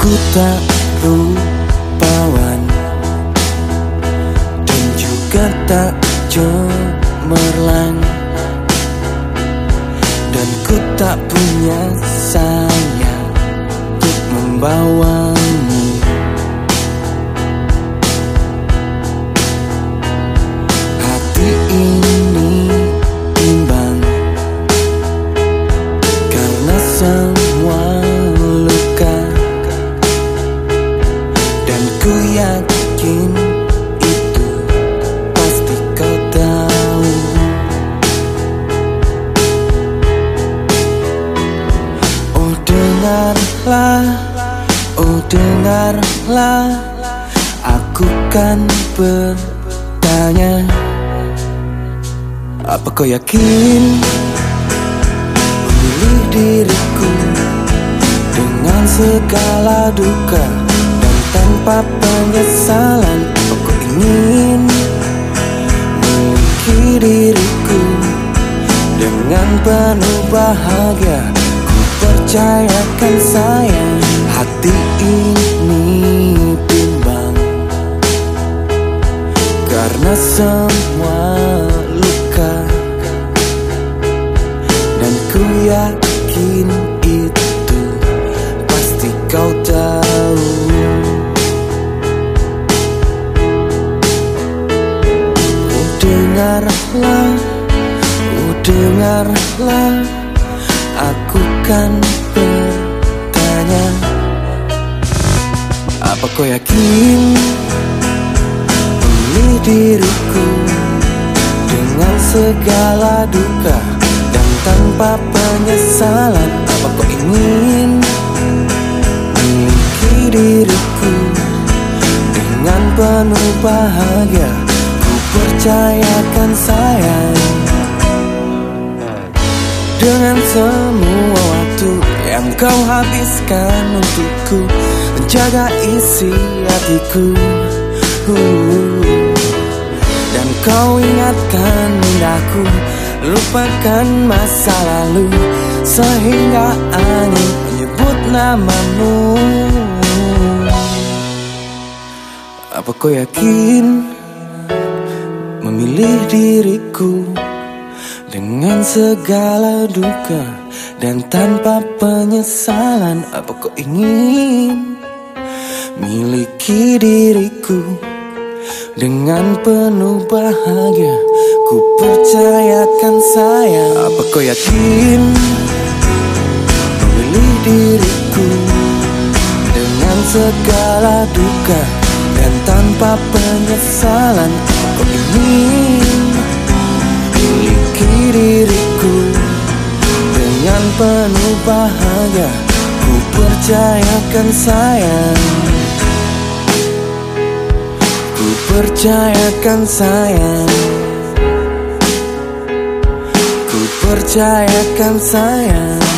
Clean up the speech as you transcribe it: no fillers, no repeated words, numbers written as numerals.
Ku tak rupawan dan juga tak cemerlang, dan ku tak punya sayap untuk membawamu. Hati ini bimbang karena semua luka, dan ku yakin itu pasti kau tahu. Oh dengarlah, oh dengarlah, aku kan bertanya, apa kau yakin memilih diriku dengan segala duka dan tanpa penyesalan? Apa kau ingin memiliki diriku dengan penuh bahagia? Ku percayakan sayang, hati ini bimbang karena semua luka, dan ku yakin itu pasti kau tahu. Oh dengarlah, oh dengarlah, aku kan bertanya, apa kau yakin memilih diriku dengan segala duka dan tanpa penyesalan? Apa kau ingin memiliki diriku dengan penuh bahagia? Ku percayakan sayang, dengan semua waktu yang kau habiskan untukku, menjaga isi hatiku. Dan kau ingatkan indahku, lupakan masa lalu, sehingga angin menyebut namamu. Apa kau yakin memilih diriku dengan segala duka dan tanpa penyesalan? Apa kau ingin miliki diriku dengan penuh bahagia? Ku percayakan sayang, apa kau yakin memilih diriku dengan segala duka dan tanpa penyesalan? Apa kau ingin miliki diriku dengan penuh bahagia? Ku percayakan sayang, ku percayakan sayang, ku percayakan sayang.